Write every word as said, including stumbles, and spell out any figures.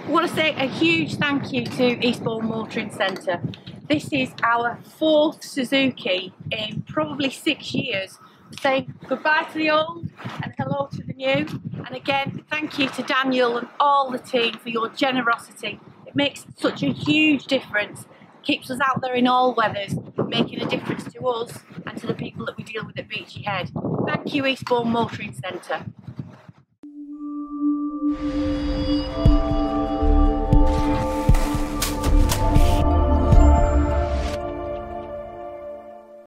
I want to say a huge thank you to Eastbourne Motoring Centre. This is our fourth Suzuki in probably six years. Saying goodbye to the old and hello to the new. And again, thank you to Daniel and all the team for your generosity. It makes such a huge difference. It keeps us out there in all weathers, making a difference to us and to the people that we deal with at Beachy Head. Thank you, Eastbourne Motoring Centre.